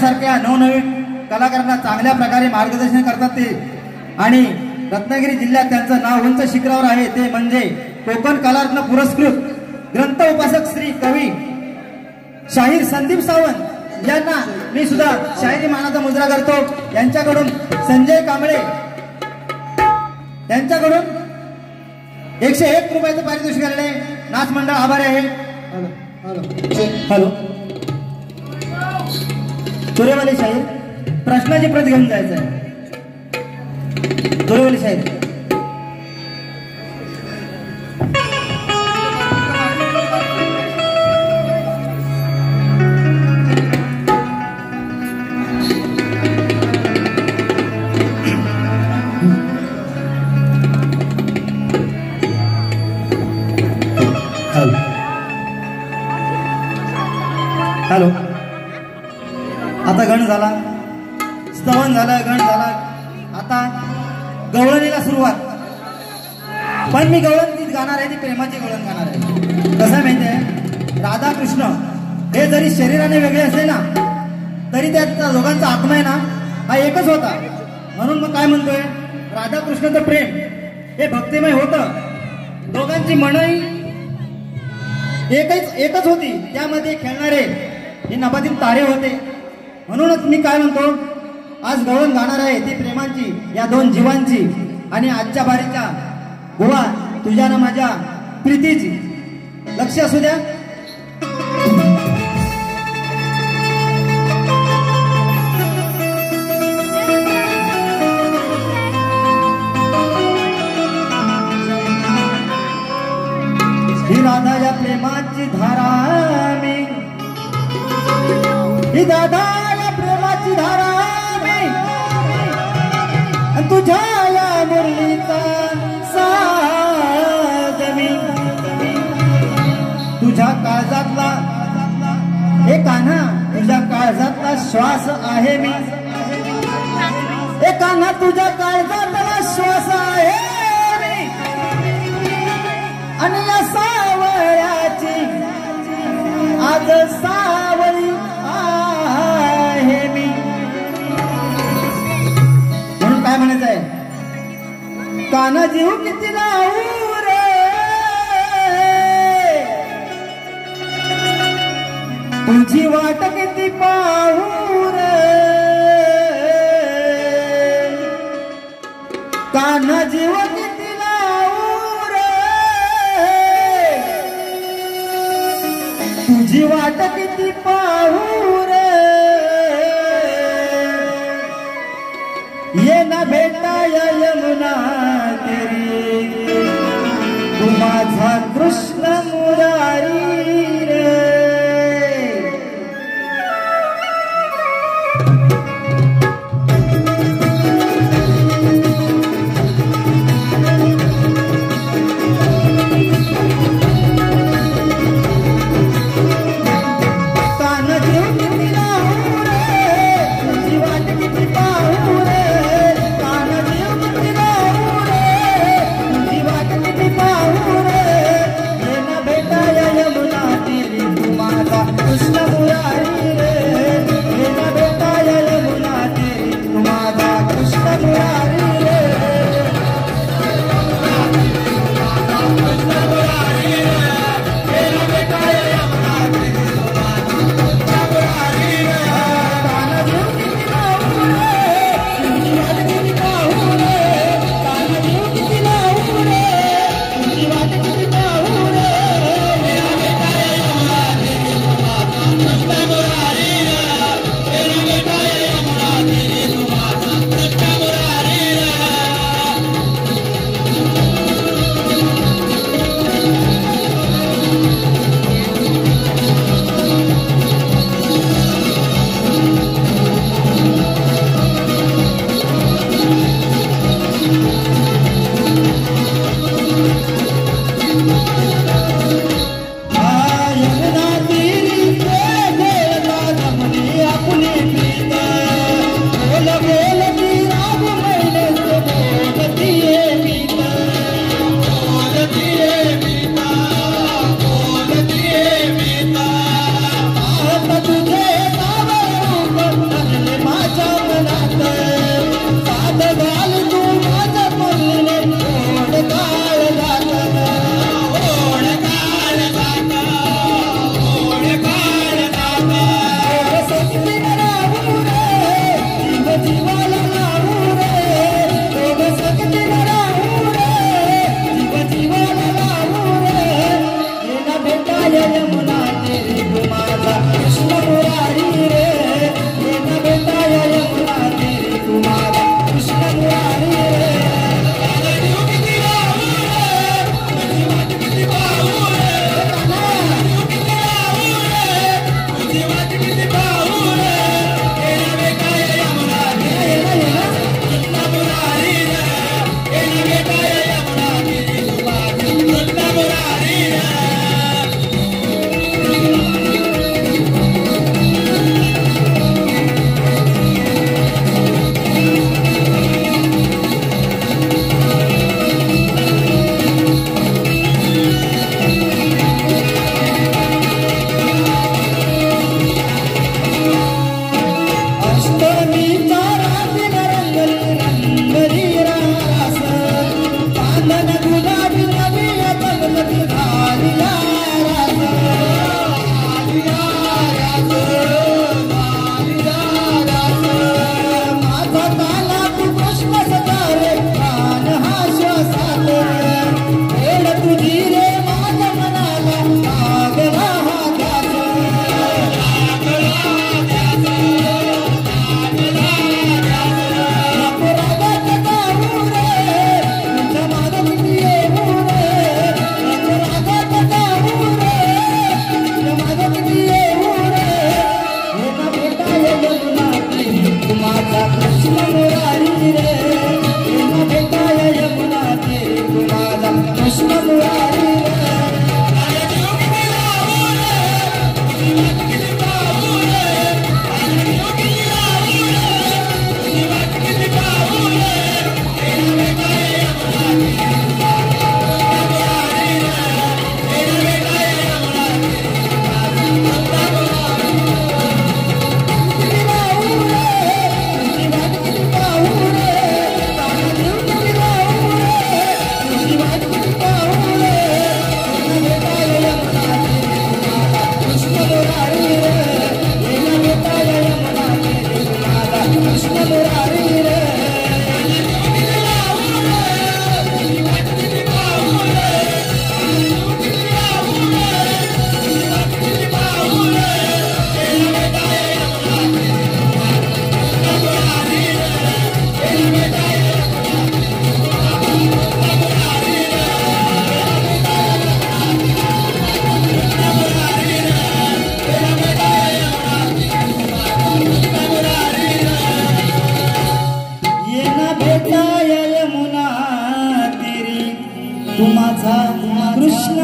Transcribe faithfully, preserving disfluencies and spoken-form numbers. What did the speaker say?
सारख्या नवनवीन कलाकारांना चांगल्या प्रकारे मार्गदर्शन करतात ते आणि रत्नागिरी जिल्ह्यात त्यांचं नाव उंच शिखरावर आहे ते म्हणजे कोकण कलारत्न पुरस्कृत ग्रंथ उपासक श्री कवी शाहीर संदीप सावंत यांना मी सुद्धा शाहिरी मानाचा मुजरा करतो। यांच्याकडून संजय कांबळे यांच्याकडून एकशे एक रुपयाचं पारितोषिक आलेले नाच मंडळ आभारी आहे। हॅलो तुरेवाली शाहीर प्रश्नाची प्रत घेऊन जायचं आहे। तुरेवाली शाहीर हॅलो आता गण झाला, स्तवन झालं, गण झाला, आता गवळणीला सुरुवात। पण मी गवळण गीत गाणार आहे ती प्रेमाची गवळण गाणार आहे। कसं आहे माहितीये, राधा कृष्ण हे जरी शरीराने वेगळे असले ना तरी त्या दोघांचा आत्मा आहे ना हा एकच होता। म्हणून मग काय म्हणतोय, राधा कृष्णाचं प्रेम हे भक्तिमय होतं, दोघांची मनही एकच एकच होती, त्यामध्ये खेळणारे हे नभातील तारे होते। म्हणूनच मी काय म्हणतो, आज गवळण गाणार आहे ती प्रेमांची या दोन जीवांची आणि आजच्या बारीच्या गोवा तुझ्या ना माझ्या प्रीतीची। लक्ष असू द्या। ही राधा या प्रेमाची धारा मी, ही दादा या प्रेमाची धारा मी, तुझ्या या मुरलीचा साज मी, तुझ्या काळजातला एक कान्हा तुझ्या काळजातला श्वास आहे मी, एक कान्हा तुझ्या काळजातला श्वास आहे मी, आणि या सावळ्याची आज सावळी आहे मी। म्हणून काय म्हणायचं आहे, काना जीव किती लावू रे, तुझी वाट किती पाहू रे, काना जीव किती लावू रे, तुझी वाट किती पाहू रे, ये ना भेटा या यमुना तेरी, तू माझा कृष्ण मुरारी रे। माझा कृष्ण मुरारी रे येना भेटाया यमुना तेरी तू माझा कृष्ण मुरारी रे तू माझा कृष्ण